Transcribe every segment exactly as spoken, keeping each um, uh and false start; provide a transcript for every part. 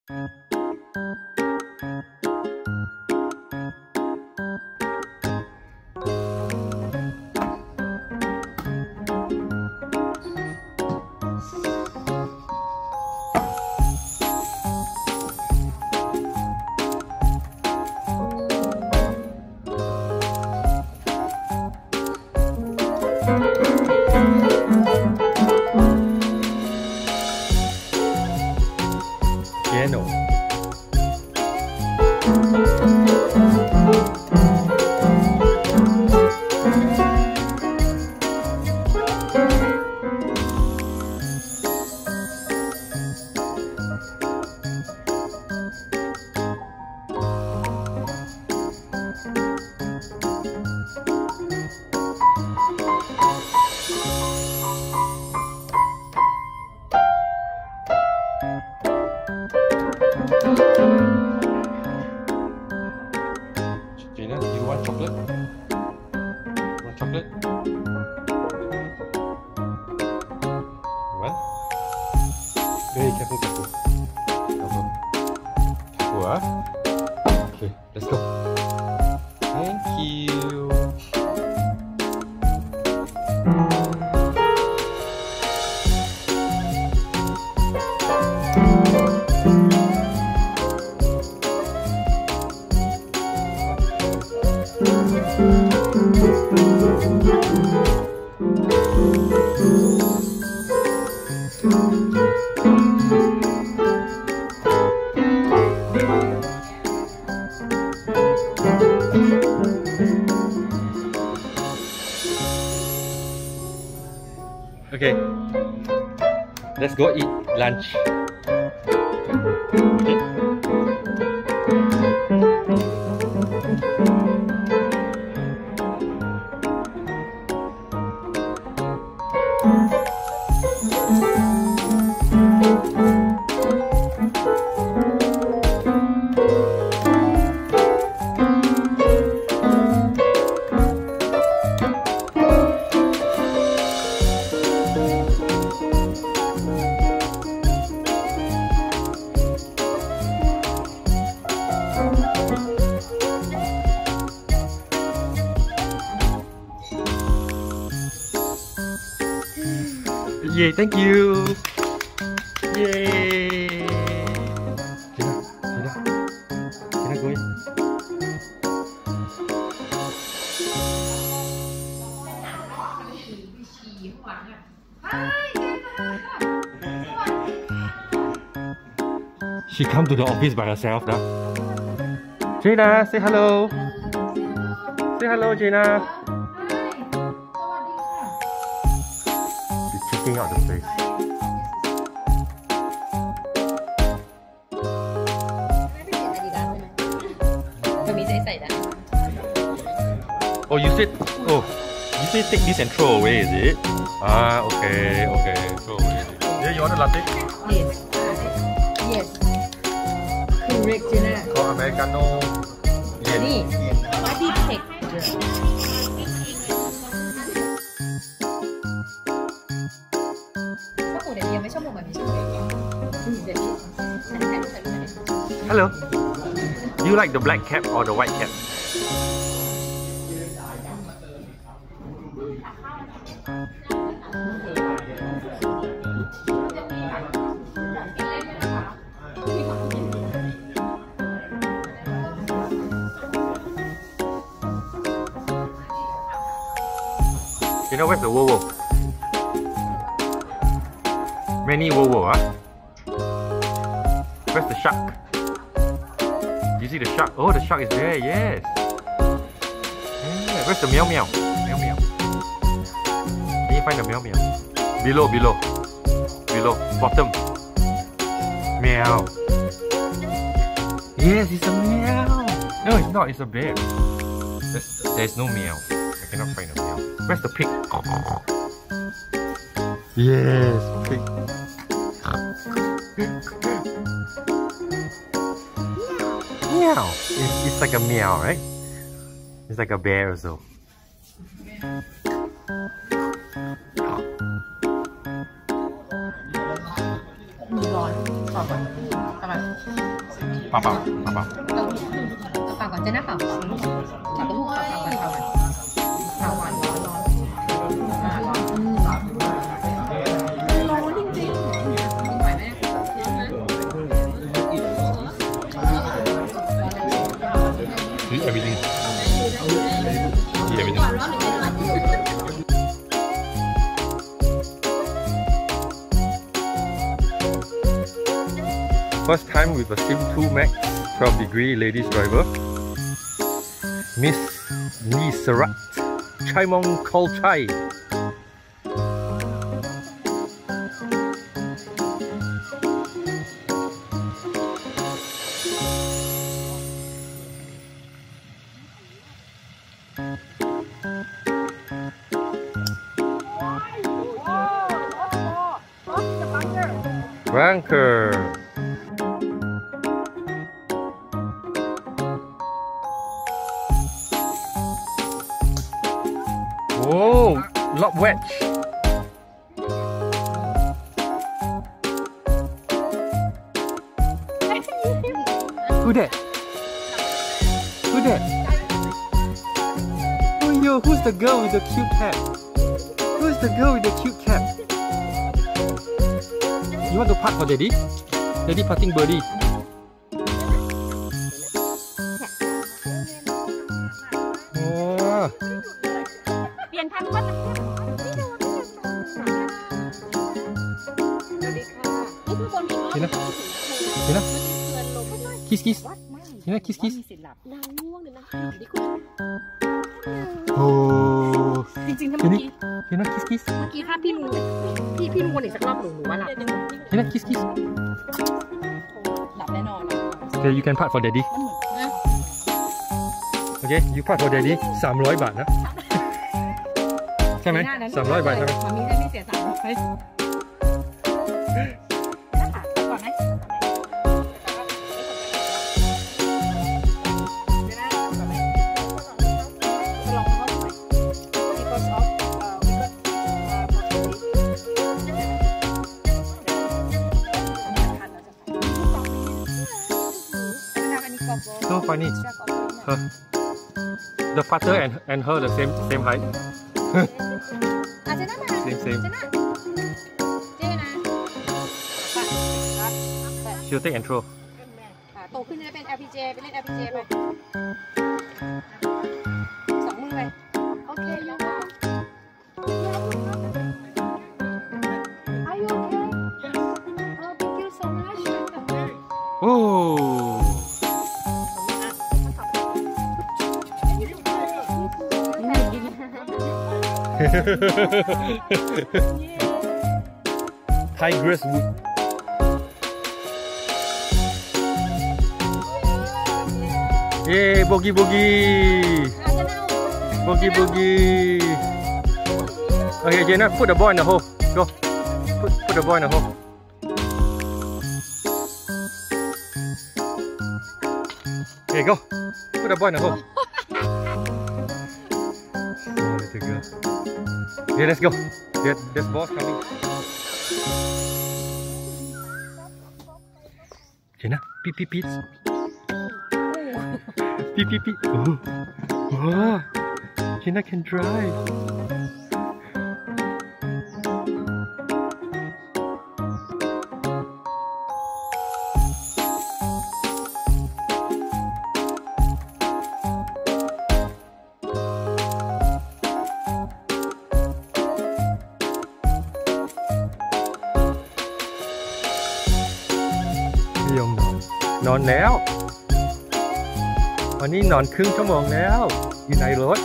Piano. Gina, you want chocolate? Want chocolate? You want? Very careful, careful. Careful. Careful, ah. Okay, let's go. Thank you. Okay, let's go eat lunch. Okay. Yay, thank you. Yay. Gina, Gina. Gina, go in. She come to the office by herself now. Gina, say hello. Say hello, Gina. Out the place. Oh, you said, oh, you said take this and throw away, is it? Ah, okay, okay, throw away. Yeah, you want a latte? Yes. Yes. Correct, Gina. Call Americano. Yeah. Body texture. Hello. Do you like the black cap or the white cap? You know where's the Wowo? Many Wowo, huh? Where's the shark? You see the shark? Oh, the shark is there, yes. Yeah, where's the meow meow? Meow meow. Can you find the meow meow? Below, below. Below, bottom. Meow. Yes, it's a meow. No, it's not, it's a bear. There's, there's no meow. I cannot find a meow. Where's the pig? Yes, pig. Meow. It's, it's like a meow, right? It's like a bear also. เปล่าเปล่าเปล่าเปล่าเปล่าก่อนเจ๊นะเปล่าเปล่าเปล่าต้องเปล่าเปล่าก่อนเปล่าก่อนเปล่าก่อนร้อนร้อนอ่าร้อนอืมร้อนร้อนจริงๆไหวไหม Eat everything. Eat everything. First time with a Sim two Max twelve degree ladies driver. Miss Nisarat Chaimong Kolchai. Ranker. Oh, lob wedge. Who that? Who that? Oh yo, who's the girl with the cute cap? Who's the girl with the cute cap? You want to putt for daddy? Daddy putting birdie. Oh. เปลี่ยนพันธุ์ก็จะสวัสดีค่ะนี่คือบนหินเห็นนะเห็นนะ kiss kiss วัดไม่เห็นนะ kiss kiss มีสิทธิ์หลับนางง่วงเลยนะดีคุณโอ้จริงๆถ้าเห็นเมื่อนี่กี้เห็นนะ kiss kiss เมื่อกี้ถ้าพี่ลุงพี่พี่ลุงวนอีกสักรอบหนูหนูว่าหลับเห็นนะ kiss kiss หลับแน่นอน Okay you can putt for daddy มันเหมือนนะ Okay you putt for daddy สามร้อยบาทนะ ใช่ไหมสามร้อยบาทใช่ไหมมันมีได้ไม่เสียสามร้อยก่อนไหม So funny her the putter and and her the same same height อาจจะน่ามา same same จะน่าเจ๊นะ she'll take and throw โตขึ้นจะเป็น แอล พี เจ ไปเล่น แอล พี เจ ไปสองมือไปโอเคยก Are you okay? Oh, thank you so much. Oh Tigress wood Yay bogey bogey bogey bogey Okay Jenna put the ball in the hole go put, put the ball in the hole Okay go put the ball in the hole Oh little girl Okay let's go there, there's balls coming Jenna peep peep peep peep peep peep oh wow Jenna can driveยมนอนนอนแล้ววันนี้นอนครึ่งชั่วโมงแล้วอยู่ในรถ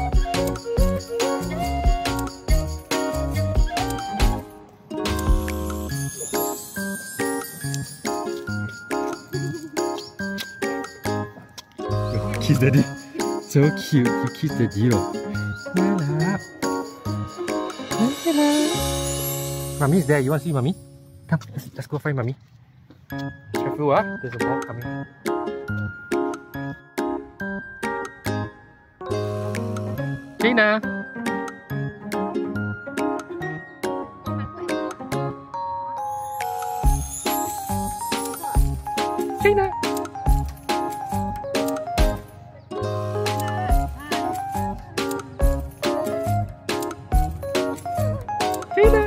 คิสเดดี้ so cute you kiss the zero น่ารักน่ารัก Mommy is there you want to see mommy come let's, let's go find mommy Careful, ah. There's a ball coming. Gina. China. China.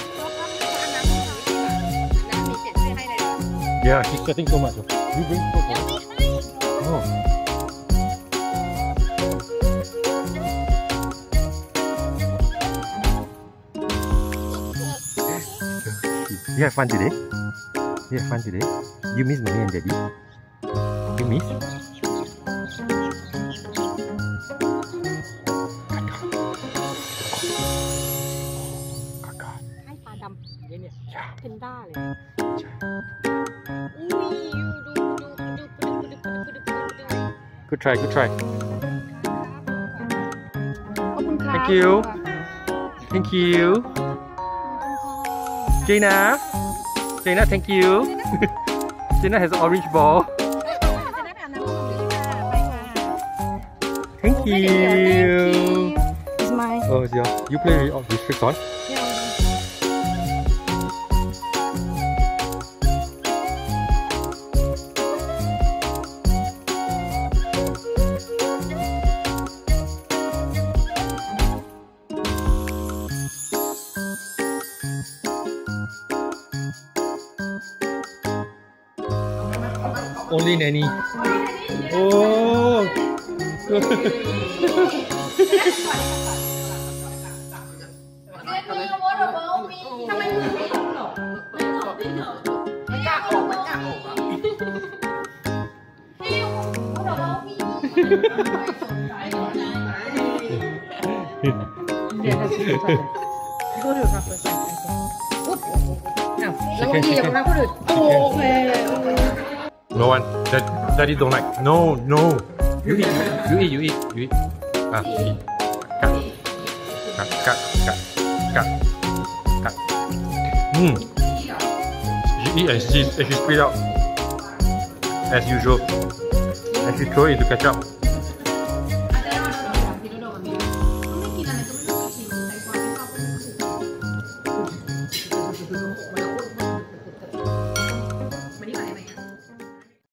Yeah, he's getting so much. You bring so much. Oh. You have fun today? You have fun today? You miss mommy and daddy? You miss? Kakak. ให้ปลาดำเนี่ยเนี่ย Yeah. เพนด้าเลย Good try, good try. ขอบคุณค่ะ Thank you. Thank you. Jaina. Jaina, thank you. Jaina has an orange ball. จะได้ไปอาบน้ำกับพี่ค่ะไปค่ะ Thank you. It's mine. Oh, it's yours. You play with this trick on? Only nanny. Oh. ทำไมมือไม่ตกไม่ตกไม่ตกไม่กล้าออกไม่กล้าออกอ่ะพี่เขาบอกว่าพี่เดี๋ยวถ้าสิบสันก็ถือครับเปิดใส่อุ๊บอ้าวแล้วบางทีอย่างนั้นก็ถือโอเค No one. That daddy don't like. No, no. You eat. You eat. You eat. You eat. Ah, eat. Cut. Cut. Cut. Cut. Cut. Hmm. She eat and she and she spit out as usual. And she throw it to catch up.